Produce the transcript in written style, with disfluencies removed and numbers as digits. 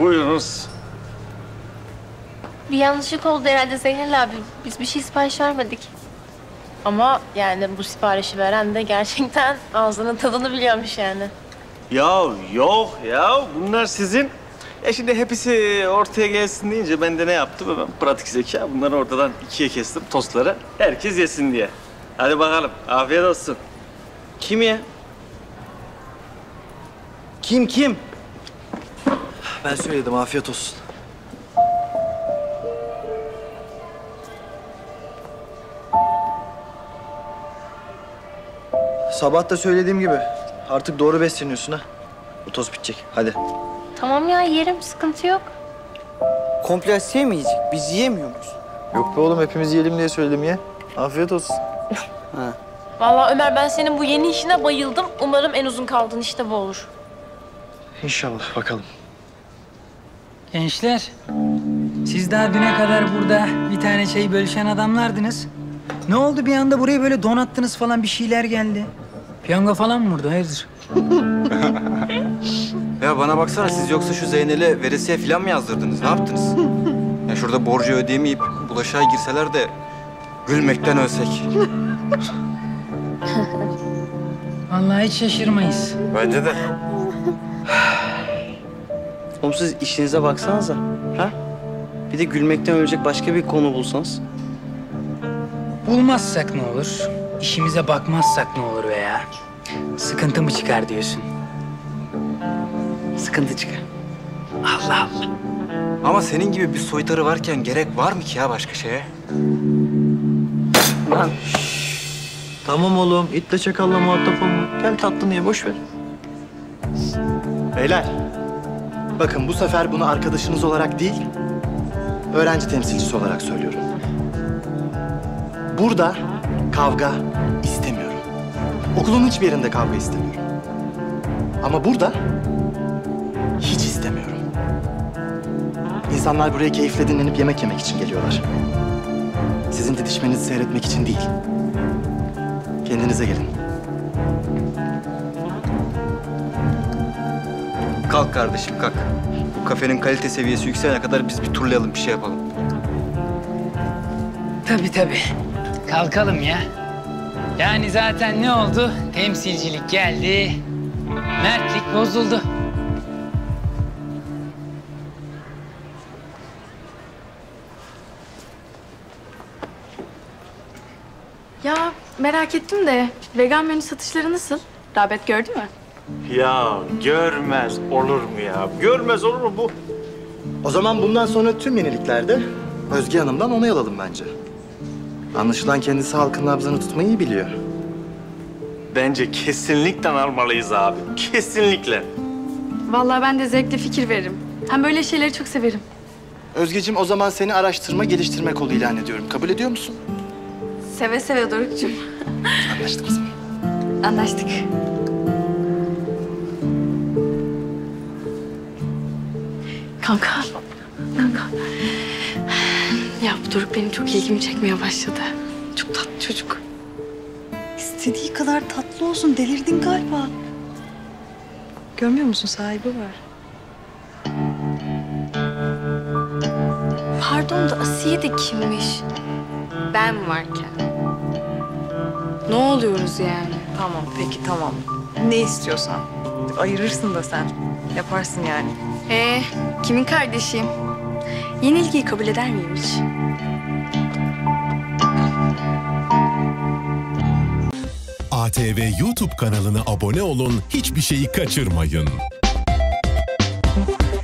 Buyurunuz. Bir yanlışlık oldu herhalde Zeynel abi. Biz bir şey sipariş vermedik. Ama yani bu siparişi veren de gerçekten ağzının tadını biliyormuş yani. Ya yok ya, bunlar sizin. Şimdi hepsi ortaya gelsin deyince ben de ne yaptım? Ben pratik zeka. Bunları ortadan ikiye kestim, tostları. Herkes yesin diye. Hadi bakalım, afiyet olsun. Kim ya? Kim? Ben söyledim, afiyet olsun. Sabah da söylediğim gibi artık doğru besleniyorsun ha. Bu toz bitecek, hadi. Tamam ya yerim, sıkıntı yok. Komple Asiye mi yiyecek? Biz yiyemiyor muyuz? Yok be oğlum, hepimiz yiyelim diye söyledim ya. Afiyet olsun. Ha. Vallahi Ömer ben senin bu yeni işine bayıldım. Umarım en uzun kaldığın işte bu olur. İnşallah, bakalım. Gençler, siz daha düne kadar burada bir tane şey bölüşen adamlardınız. Ne oldu bir anda burayı böyle donattınız falan, bir şeyler geldi. Piyango falan mı vurdu, hayırdır? Ya bana baksana, siz yoksa şu Zeynel'e veresiye falan mı yazdırdınız? Ne yaptınız? Ya şurada borcu ödeyemeyip bulaşığa girseler de gülmekten ölsek. Vallahi hiç şaşırmayız. Bence de. Oğlum siz işinize baksanıza. Ha? Bir de gülmekten ölecek başka bir konu bulsanız. Bulmazsak ne olur? İşimize bakmazsak ne olur veya? Sıkıntı mı çıkar diyorsun? Sıkıntı çıkar. Allah Allah. Ama senin gibi bir soytarı varken gerek var mı ki ya başka şeye? Lan Tamam oğlum, itle çakalla muhatap olma. Gel tatlını ye, boş ver. Beyler, bakın bu sefer bunu arkadaşınız olarak değil, öğrenci temsilcisi olarak söylüyorum. Burada kavga istemiyorum. Okulun hiçbir yerinde kavga istemiyorum. Ama burada hiç istemiyorum. İnsanlar buraya keyifle dinlenip yemek yemek için geliyorlar. Sizin didişmenizi seyretmek için değil. Kendinize gelin. Kalk kardeşim, kalk. Bu kafenin kalite seviyesi yükselene kadar biz bir turlayalım, bir şey yapalım. Tabii. Kalkalım ya. Yani zaten ne oldu? Temsilcilik geldi. Mertlik bozuldu. Ya merak ettim de vegan menü satışları nasıl? Rağbet gördü mü? Ya görmez olur mu ya? Görmez olur mu bu? O zaman bundan sonra tüm yeniliklerde Özge Hanım'dan onay alalım bence. Anlaşılan kendisi halkın nabzını tutmayı iyi biliyor. Bence kesinlikle almalıyız abi. Kesinlikle. Vallahi ben de zevkle fikir veririm. Hem böyle şeyleri çok severim. Özgeciğim, o zaman seni araştırma geliştirme kolu ilan ediyorum. Kabul ediyor musun? Seve seve Doruk'cum. Anlaştık o zaman. Anlaştık. Kanka. Ya bu Doruk benim çok ilgimi çekmeye başladı. Çok tatlı çocuk. İstediği kadar tatlı olsun. Delirdin galiba. Görmüyor musun? Sahibi var. Pardon da Asiye de kimmiş? Ben varken. Ne oluyoruz yani? Tamam, peki tamam. Ne istiyorsan. Ayırırsın da sen. Yaparsın yani. Kimin kardeşiyim? Yenilgiyi kabul eder miyim hiç? ATV YouTube kanalına abone olun, hiçbir şeyi kaçırmayın.